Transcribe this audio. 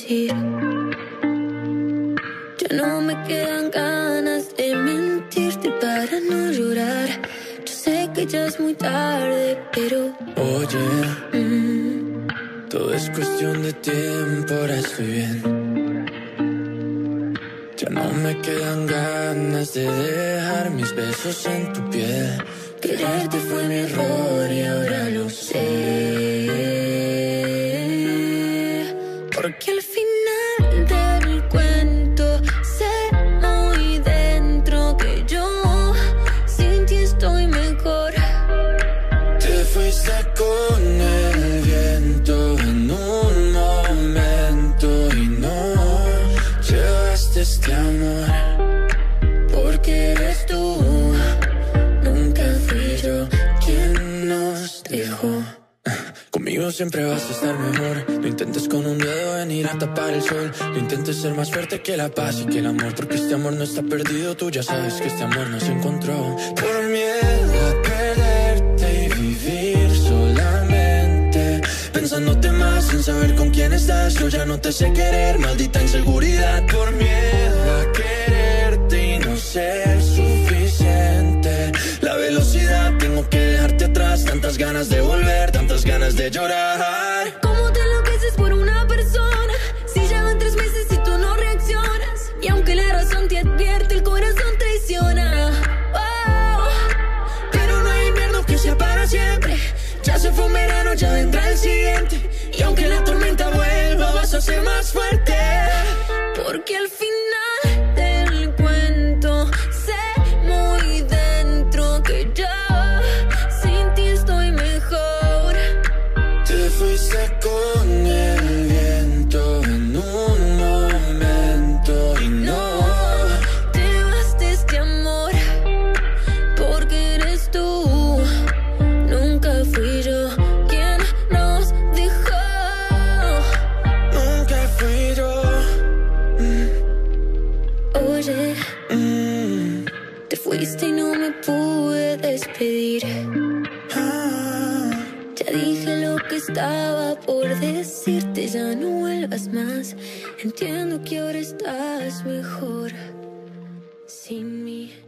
decir. Ya no me quedan ganas de mentirte para no llorar. Yo sé que ya es muy tarde, pero oye, todo es cuestión de tiempo, ahora estoy bien. Ya no me quedan ganas de dejar mis besos en tu piel. Quererte fue mi error y ahora lo sé. Porque al final del cuento sé muy dentro que yo sin ti estoy mejor. Te fuiste con el viento en un momento y no llevaste este amor. Porque eres tú, nunca fui yo quien nos dejó. Conmigo siempre vas a estar mejor. No intentes con un dedo venir a tapar el sol. No intentes ser más fuerte que la paz y que el amor. Porque este amor no está perdido. Tú ya sabes que este amor no se encontró. Por miedo a perderte y vivir solamente pensándote más sin saber con quién estás. Yo ya no te sé querer, maldita inseguridad. Por miedo a quererte y no ser suficiente. La velocidad, tengo que dejarte atrás. Tantas ganas de volver, tantas ganas de llorar. ¿Cómo te enloqueces por una persona? Si llevan 3 meses y tú no reaccionas. Y aunque la razón te advierte, el corazón traiciona. Oh, pero no hay invierno que sea para siempre. Ya se fue un verano, ya vendrá el siguiente. Y aunque la tormenta vuelva, vas a ser más fuerte. porque al final del cuento sé muy dentro que yo sin ti estoy mejor. Te fuiste con el viento en un momento y no te vas de este amor. Porque eres tú, nunca fui yo quien nos dejó. Nunca fui yo. Oye, te fuiste y no me pude despedir. Ya dije lo que estaba por decirte, ya no vuelvas más. Entiendo que ahora estás mejor sin mí.